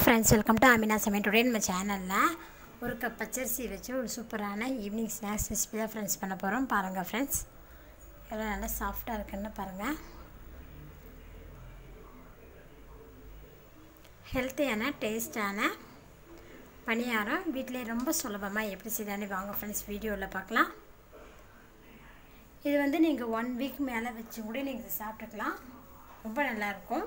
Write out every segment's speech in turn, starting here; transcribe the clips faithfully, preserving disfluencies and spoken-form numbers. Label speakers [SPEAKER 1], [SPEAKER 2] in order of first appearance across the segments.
[SPEAKER 1] Friends welcome to Amina समेट today நம்ம சேனல்ல ஒரு கப் பச்சரிசி வச்சு ஒரு சூப்பரான ஈவினிங் ஸ்நாக்ஸ் ரெசிபி தான் फ्रेंड्स பண்ண போறோம் பாருங்க फ्रेंड्स எல்லாம் நல்லா சாஃப்ட்டா இருக்குன்னு பாருங்க ஹெல்தியான டேஸ்டான பணியாரம் வீட்லயே ரொம்ப சுலபமா எப்படி செய்யலாம்னு வாங்க फ्रेंड्स வீடியோல பார்க்கலாம் இது வந்து நீங்க one வீக் மேல வச்சு கூட நீங்க சாப்பிட்டுக்கலாம் ரொம்ப நல்லா இருக்கும்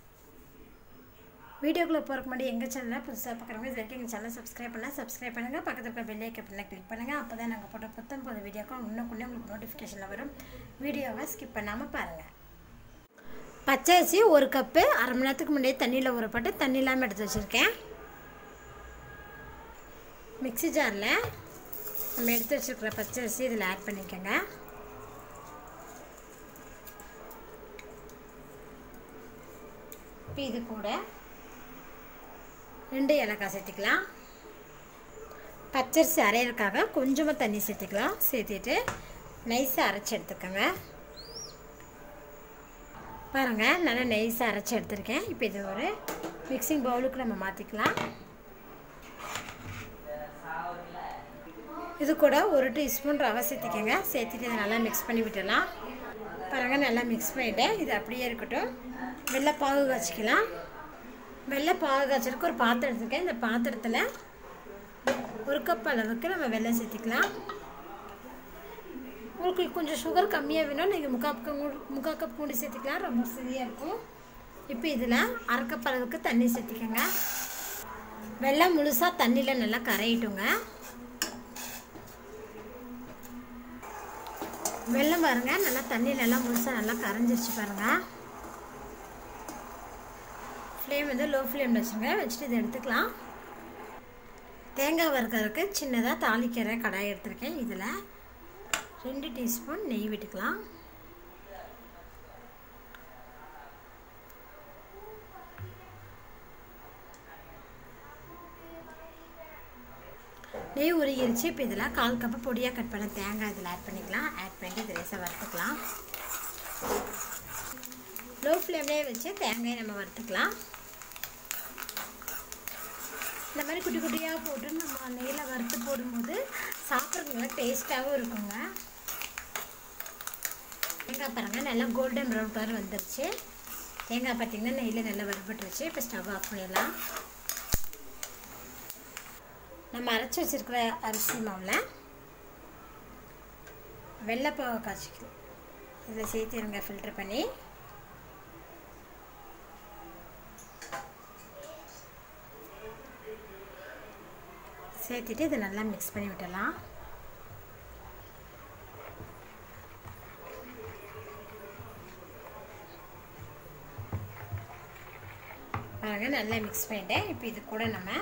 [SPEAKER 1] वीडियो को போறதுக்கு முன்னாடி எங்க சேனலை புதுசா பார்க்கறவங்க இது வரைக்கும் எங்க சேனலை சப்ஸ்கிரைப் பண்ணல சப்ஸ்கிரைப் பண்ணுங்க பக்கத்துல இருக்க பெல் ஐகானை கிளிக் பண்ணுங்க அப்பதான் நாங்க போடுற புத்தம் புது வீடியோக்கு இன்னும் உங்களுக்கு நோட்டிஃபிகேஷன்ல வரும் வீடியோவை ஸ்கிப் பண்ணாம பாருங்க பச்சரிசி ஒரு கப் அரை மணி நேரத்துக்கு முன்னாடி தண்ணில ஊற போட்டு தண்ணி இல்லாம எடுத்து வச்சிருக்கேன் மிக்ஸி ஜார்ல நம்ம எடுத்து வச்சிருக்கிற பச்சரிசி இதல ஆட் பண்ணிக்கங்க இப்போ இது கூட ரெண்டு ஏலக்காய் சேர்த்துக்கலாம் பச்சரிசி அரைக்கிறதுக்காக கொஞ்சமா தண்ணி சேர்த்துக்கலாம் சேர்த்துட்டு நைஸா அரைச்சு எடுத்துக்கங்க பாருங்க நல்லா நைஸா அரைச்சு எடுத்துர்க்கேன் இப்போ இது ஒரு மிக்ஸிங் பவுலுக்கு நம்ம மாத்திக்கலாம் இது கூட ஒரு டீஸ்பூன் ரவை சேர்த்துக்கங்க சேர்த்துட்டு இத நல்லா மிக்ஸ் பண்ணி விட்டுறலாம் பாருங்க நல்லா மிக்ஸ் பண்ணிட்டேன் இது அப்படியே இருக்கட்டும் வெள்ளை பாகு காய்ச்சிக்கலாம் வெள்ளை பாகு காய்ச்சறதுக்கு ஒரு பாத்திரம் எடுத்துக்கேன் இந்த பாத்திரத்துல ஒரு கப் அளவுக்கு நம்ம வெல்லம் சேர்த்துக்கலாம் உங்களுக்கு கொஞ்சம் சுகர் கம்மியா வேணும் நீங்க முக்கால் கப் முக்கால் கப் கூட சேர்த்துக்கலாம் ரொம்ப சரியா இருக்கும் இப்போ இதல அரை கப் அளவுக்கு தண்ணி சேர்த்துக்கங்க வெல்லம் முழுசா தண்ணில நல்லா கரையிட்டுங்க வெல்லம் பாருங்க நல்லா தண்ணில எல்லாம் முழுசா நல்லா கரைஞ்சிருச்சு பாருங்க फ्लेम வந்து லோ ஃப்ளேம்ல வச்சுங்க வச்சிட்டு இத எடுத்துக்கலாம் தேங்காய் வறுக்கிறதுக்கு சின்னதா தாளிக்கிற கடாய் எடுத்துர்க்கேன் இதுல ரெண்டு டீஸ்பூன் நெய் விட்டுக்கலாம் நெய் உருகிருச்சு இப்போ இதல கால் கப் பொடியா கட் பண்ண தேங்காய் இதல ஆட் பண்ணிக்கலாம் ஆட் பண்ணி இத லேசா வறுத்துக்கலாம் லோ ஃப்ளேம்லயே வச்சு தேங்காயை நம்ம வறுத்துக்கலாம் இந்த மாதிரி குட்டி குட்டியா போட்டு நம்ம நெய்ல வறுத்து போடும்போது சாப்பிடுறதுக்கு நல்லா டேஸ்டாவும் இருக்குங்க தேங்காய் பாருங்க நல்லா கோல்டன் ப்ரௌன் கலர் வந்துருச்சு தேங்காய் பாத்தீங்கன்னா நெய்ல நல்லா வறுபட்டுருச்சு இப்போ ஸ்டவ் ஆஃப் பண்ணிடலாம் நம்ம அரைச்சு வச்சிருக்கிற அரிசி மாவுல வெள்ளை பாவு காய்ச்சிக்கலாம் இதில் சேர்த்துருங்க ஃபில்டர் பண்ணி சேர்த்துட்டு இதை நல்லா மிக்ஸ் பண்ணி விடலாம் பாருங்க நல்லா மிக்ஸ் பண்ணிட்டேன் இப்போ இது கூட நம்ம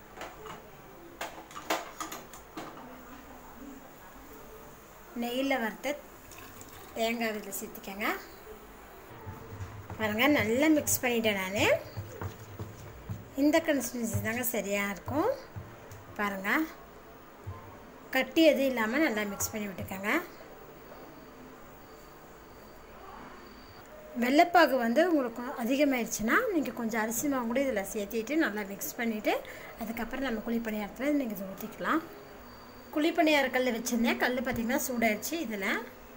[SPEAKER 1] நெய்யில் வறுத்த தேங்காய் இதில் சேர்த்துக்கங்க பாருங்க நல்லா மிக்ஸ் பண்ணிட்டேன் நான் இந்த கன்சிஸ்டன்சி தாங்க சரியாக இருக்கும் பாருங்க கட்டி எதுவும் இல்லாமல் நல்லா மிக்ஸ் பண்ணி விட்டுக்கங்க வெள்ளைப்பாகு வந்து உங்களுக்கு அதிகமாகிடுச்சுன்னா நீங்கள் கொஞ்சம் அரிசி மாவு கூட இதில் சேர்த்திட்டு நல்லா மிக்ஸ் பண்ணிவிட்டு அதுக்கப்புறம் நம்ம குழி பணியாரத்தில் நீங்கள் இதை ஊற்றிக்கலாம் குழி பணியார கல் வச்சுருந்தேன் கல் பார்த்திங்கன்னா சூடாயிடுச்சு இதில்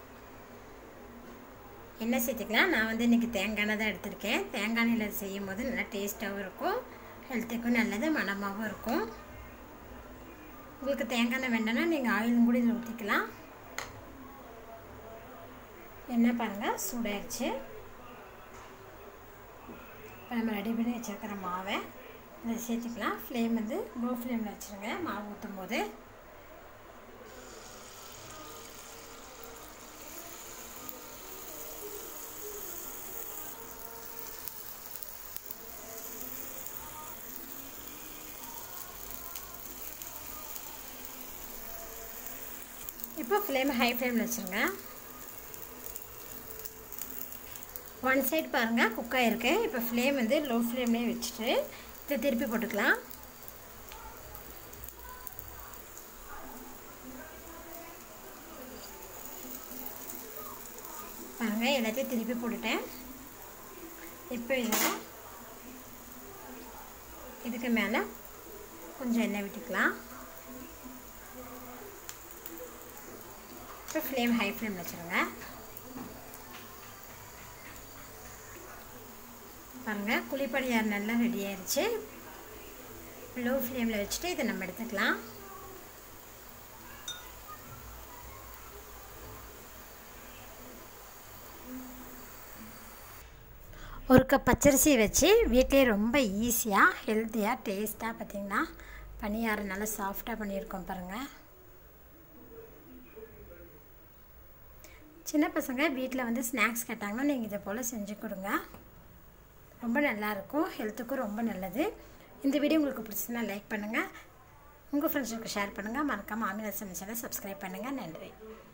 [SPEAKER 1] என்ன சேர்த்துக்கலாம் நான் வந்து இன்றைக்கி தேங்காய் எண்ணெய் தான் எடுத்திருக்கேன் தேங்காய் எண்ணெயில் செய்யும் போது நல்லா டேஸ்ட்டாகவும் இருக்கும் ஹெல்த்துக்கும் நல்லது மணமாகவும் இருக்கும் உங்களுக்கு தேங்காய் எண்ணெய் வேண்டாம்னா நீங்கள் ஆயிலும் கூட இதில் ஊற்றிக்கலாம் என்ன பாருங்கள் சூடாயிடுச்சு இப்போ நம்ம ரெடி பண்ணி வச்சுருக்கிற மாவை இதை சேர்த்துக்கலாம் ஃப்ளேம் வந்து லோ ஃப்ளேமில் வச்சுருங்க மாவு ஊற்றும் போது இப்போ ஃப்ளேம் ஹை ஃப்ளேமில் வச்சுருங்க ஒன் சைடு பாருங்கள் குக் ஆகிருக்கு இப்போ ஃப்ளேம் வந்து லோ ஃப்ளேம்லேயே வச்சுட்டு இதை திருப்பி போட்டுக்கலாம் பாருங்கள் எல்லாத்தையும் திருப்பி போட்டுட்டேன் இப்போ இதில் இதுக்கு மேலே கொஞ்சம் எண்ணெய் விட்டுக்கலாம். இப்போ ஃப்ளேம் ஹை ஃப்ளேமில் வச்சுருங்க. பாருங்கள், குழிப்பணியாரம் நல்லா ரெடி ஆயிடுச்சு. லோ ஃப்ளேமில் வச்சுட்டு இதை நம்ம எடுத்துக்கலாம். ஒரு கப் பச்சரிசி வச்சு வீட்டிலே ரொம்ப ஈஸியாக ஹெல்த்தியாக டேஸ்ட்டாக பார்த்திங்கன்னா பணியாரம் நல்லா சாஃப்டாக பண்ணியிருக்கோம் பாருங்கள். சின்ன பசங்க வீட்டில் வந்து ஸ்நாக்ஸ் கேட்டாங்கன்னா நீங்கள் இதை போல் செஞ்சு கொடுங்க. ரொம்ப நல்லாயிருக்கும், ஹெல்த்துக்கும் ரொம்ப நல்லது. இந்த வீடியோ உங்களுக்கு பிடிச்சிருந்தா லைக் பண்ணுங்கள், உங்கள் ஃப்ரெண்ட்ஸுக்கு ஷேர் பண்ணுங்கள். மறக்காமல் ஆமினா சமைச்சலை சப்ஸ்கிரைப் பண்ணுங்கள். நன்றி.